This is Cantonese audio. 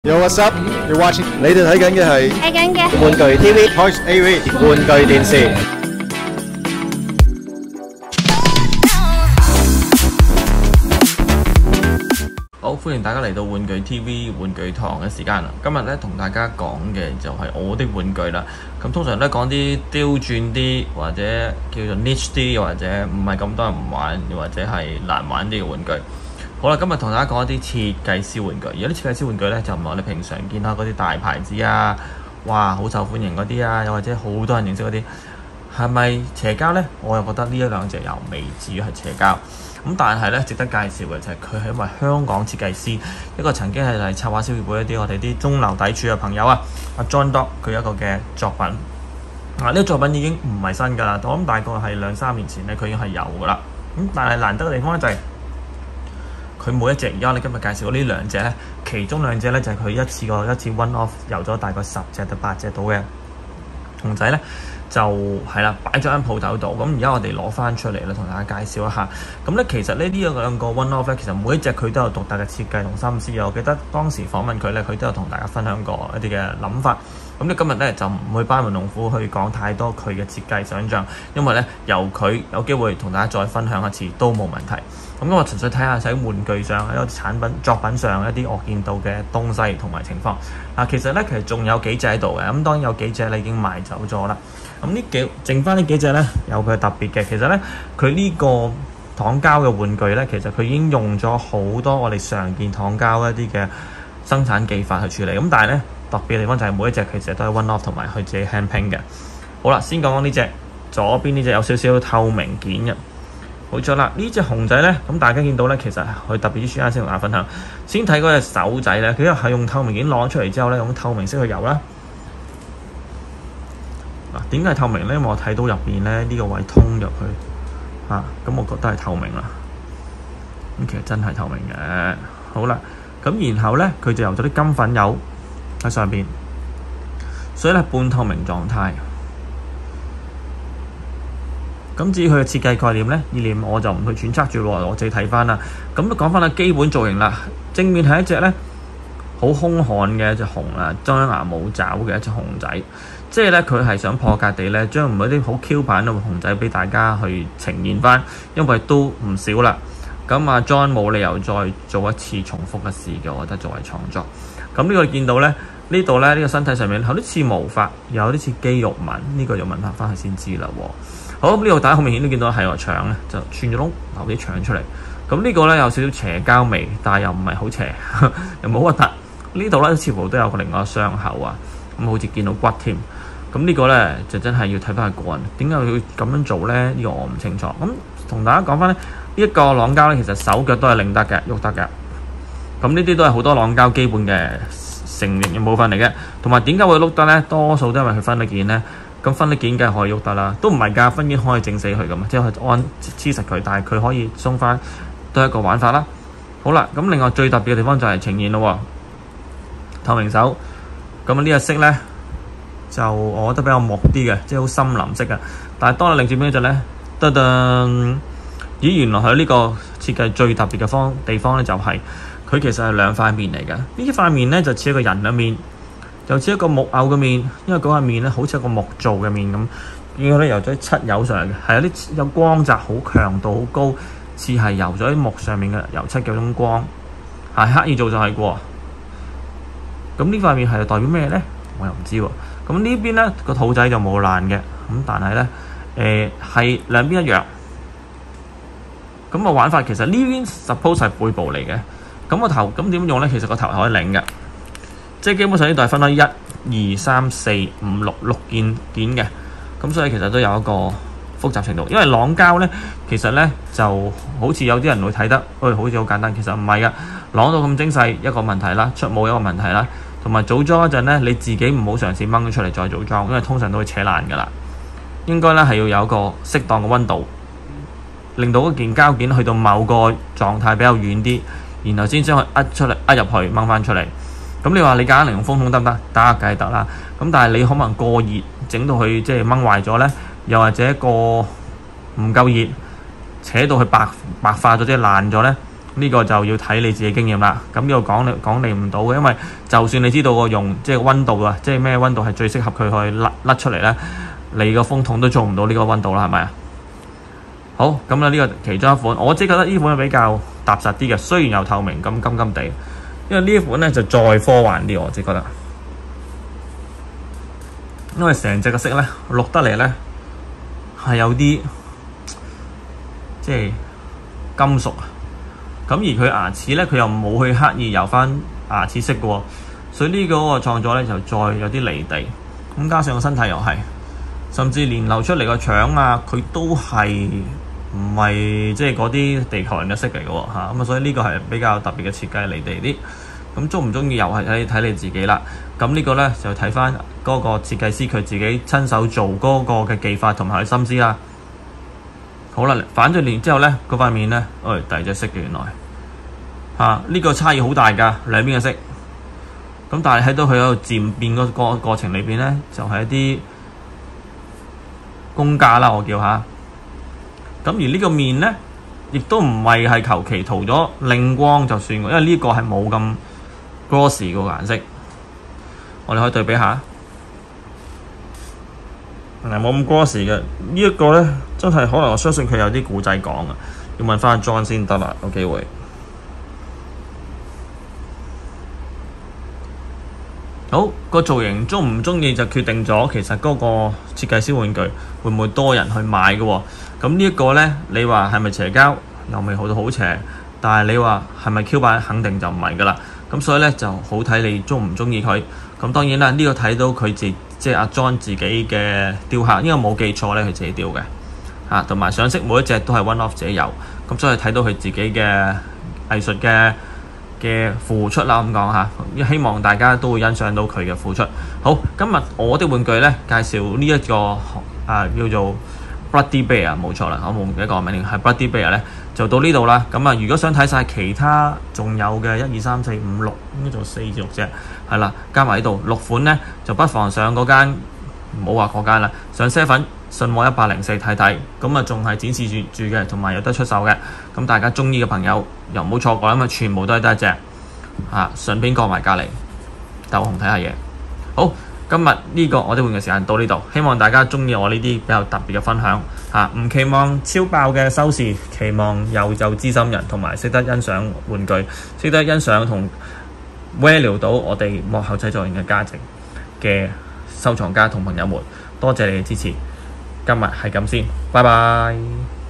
Yo, what's up? You're watching. 你哋睇緊嘅係睇緊嘅玩具 TV、Toys AV 玩具電視。 好，歡迎大家嚟到玩具 TV 玩具堂嘅時間啦。今日咧同大家講嘅就係我的玩具啦。咁通常都講啲刁鑽啲，或者叫做 niche 啲，又或者唔係咁多人玩，又或者係難玩啲嘅玩具。好啦，今日同大家講一啲設計師玩具。而啲設計師玩具咧，就唔係我哋平常見到嗰啲大牌子啊，哇，好受歡迎嗰啲啊，又或者好多人認識嗰啲，係咪邪膠呢？我又覺得呢一兩隻又未至於係邪膠。咁但係咧，值得介紹嘅就係佢係因為香港設計師，一個曾經係嚟策劃小協會一啲我哋啲中流砥柱嘅朋友啊，阿 John Doc 佢一個嘅作品。呢個作品已經唔係新㗎啦，我諗大概係2-3年前咧，佢已經係有㗎啦。咁但係難得嘅地方咧就係、佢每一隻，而家我哋今日介紹嗰呢兩隻咧，其中兩隻咧就係佢一次 one off 遊咗大概10隻到8隻到嘅熊仔咧，就係啦，擺咗喺鋪頭度。咁而家我哋攞翻出嚟咧，同大家介紹一下。咁咧其實呢兩個 one off 咧，其實每一隻佢都有獨特嘅設計同心思。我記得當時訪問佢咧，佢都有同大家分享過一啲嘅諗法。咁你今日咧就唔會班門弄斧去講太多佢嘅設計想像，因為咧由佢有機會同大家再分享一次都冇問題。咁我純粹睇下喺玩具上、喺產品作品上一啲我見到嘅東西同埋情況。其實咧仲有幾隻喺度嘅，咁當然有幾隻咧已經賣走咗啦。咁剩翻呢幾隻咧有佢特別嘅，其實咧佢呢個糖膠嘅玩具咧，其實佢已經用咗好多我哋常見糖膠一啲嘅生產技法去處理。咁但係咧特別嘅地方就係每一隻其實都係 one off 同埋佢自己 hand paint 嘅。好啦，先講呢隻左邊呢隻有少少透明件嘅。冇錯啦，呢隻熊仔咧，咁大家見到咧，其實佢特別啲先同大家分享。先睇嗰隻手仔咧，佢係用透明件攞出嚟之後咧，用透明色去油啦。點解係透明咧？因為我睇到入邊咧呢個位通入去咁我覺得係透明啦。咁其實真係透明嘅。好啦，咁然後咧佢就油咗啲金粉油喺上邊，所以咧半透明狀態。咁至於佢嘅設計概念呢，意念我就唔去揣測住喎，我自己睇翻啦。咁都講翻啦，基本造型啦，正面係一隻呢好兇悍嘅一隻熊啊，張牙舞爪嘅一隻熊仔。即係呢，佢係想破格地呢，將唔係啲好 Q 版嘅熊仔俾大家去呈現翻，因為都唔少啦。咁阿 John 冇理由再做一次重複嘅事嘅，我覺得作為創作。咁呢個見到呢，呢度呢，呢個身體上面有啲似毛髮，又有啲似肌肉紋，呢個就問翻佢先知啦喎。好，呢度大家好明顯都見到係個腸咧，就穿咗窿流啲腸出嚟。咁呢個咧有少少邪膠味，但係又唔係好邪，又冇核突。呢度咧似乎都有個另外一個傷口啊，咁好似見到骨添。咁呢個咧就真係要睇翻佢個人點解佢咁樣做咧？呢個我唔清楚。咁同大家講翻咧，呢一個朗膠咧其實手腳都係擰得嘅，喐得嘅。咁呢啲都係好多朗膠基本嘅成形嘅部分嚟嘅。同埋點解會碌得咧？多數都因為佢分得件咧。咁分力件梗係可以喐得啦，都唔係㗎，分件可以整死佢㗎嘛，即係按黐實佢，但係佢可以鬆翻，都係一個玩法啦。好啦，咁另外最特別嘅地方就係呈現咯，透明手。咁呢個色咧，就我覺得比較木啲嘅，即係好深藍色嘅。但係當你擰轉邊嗰隻咧，噔噔，咦，原來佢呢個設計最特別嘅地方咧，就係佢其實係兩塊面嚟嘅。呢塊面咧就似一個人嘅面。又似一個木偶嘅面，因為嗰塊面咧好似一個木做嘅面咁，見到咧油咗漆油上嚟嘅，係有啲有光澤，好強度好高，似係油咗喺木上面嘅油漆嘅種光，係刻意做就係喎。咁呢塊面係代表咩咧？我又唔知喎。咁呢邊咧個肚仔就冇爛嘅，咁但係咧係兩邊一樣。咁個玩法其實呢邊 suppose 係背部嚟嘅，咁個頭咁點用咧？其實個頭係可以擰嘅。即係基本上呢度係分開1、2、3、4、5、6件嘅，咁所以其實都有一個複雜程度。因為朗膠咧，其實咧就好似有啲人會睇得，好似好簡單，其實唔係噶。朗到咁精細一個問題啦，出模一個問題啦，同埋組裝嗰陣咧，你自己唔好嘗試掹咗出嚟再組裝，因為通常都會扯爛噶啦。應該咧係要有一個適當嘅溫度，令到嗰件膠件去到某個狀態比較軟啲，然後先將佢壓入去掹翻出嚟。咁你話你揀零用風筒得唔得？得，梗係得啦。咁但係你可能過熱，整到佢即係掹壞咗咧，又或者過唔夠熱，扯到佢白化咗，即係爛咗咧， 呢個就要睇你自己經驗啦。咁呢個講你唔到嘅，因為就算你知道個用即係溫度啊，即係咩溫度係最適合佢去甩出嚟咧，你個風筒都做唔到呢個溫度啦，係咪啊？好，咁咧呢個其中一款，我自己覺得呢款係比較踏實啲嘅，雖然又透明咁金金地，因為呢一款咧就再科幻啲，我自己覺得，因為成隻嘅色咧綠得嚟咧係有啲即係金屬啊，咁而佢牙齒咧佢又冇去刻意油翻牙齒色嘅喎，所以呢個創作咧就再有啲離地，咁加上個身體又係，甚至連流出嚟個腸啊，佢都係唔係即係嗰啲地球人嘅色嚟嘅喎嚇，咁啊所以呢個係比較特別嘅設計，離地啲。咁中唔中意又係睇你自己啦。咁呢個咧就睇翻嗰個設計師佢自己親手做嗰個嘅技法同埋佢心思啦。好啦，反咗面之後咧，嗰塊面咧，第二隻色嘅原來嚇，呢個差異好大㗎，兩邊嘅色。咁但係喺到佢喺度漸變嗰個過程裏邊咧，就係一啲工價啦，我叫下。咁而呢個面咧，亦都唔係求其塗咗靚光就算，因為呢個係冇咁 glossy 個顏色。我哋可以對比下，冇咁 glossy 嘅呢一個咧，真係可能我相信佢有啲古仔講啊，要問翻 John 先得啦，有機會。好，個造型鍾唔鍾意就決定咗，其實嗰個設計師玩具會唔會多人去買嘅喎？咁呢一個咧，你話係咪邪膠？又未好到好邪，但係你話係咪 Q 版？肯定就唔係噶啦。咁所以咧就好睇你鍾唔鍾意佢。咁當然啦，呢個睇到佢即係阿 John 自己嘅雕刻，因為冇記錯咧，佢自己雕嘅嚇，同埋上色每一隻都係 one off 自己有。咁所以睇到佢自己嘅藝術嘅付出啦，咁講嚇，希望大家都會欣賞到佢嘅付出。好，今日我的玩具咧介紹呢一個叫做 Bloody Bear， 冇錯啦，我唔記得個名，係 Bloody Bear 咧就到呢度啦。咁啊，如果想睇晒其他仲有嘅1、2、3、4、5、6，應該就4至6隻，係啦，加埋呢度6款咧，就不妨上嗰間，唔好話嗰間啦，上 7信和104睇睇，咁啊仲係展示住嘅，同埋有得出售嘅。咁大家中意嘅朋友又唔好錯過啦，因為全部都係得一隻順便過埋隔離鬥紅睇下嘢。好，今日呢個我哋玩嘅時間到呢度，希望大家中意我呢啲比較特別嘅分享唔期望超爆嘅收視，期望有知心人同埋識得欣賞玩具，識得欣賞同 value 到我哋幕後製作人嘅價值嘅收藏家同朋友們，多謝你嘅支持。今日係咁先，拜拜。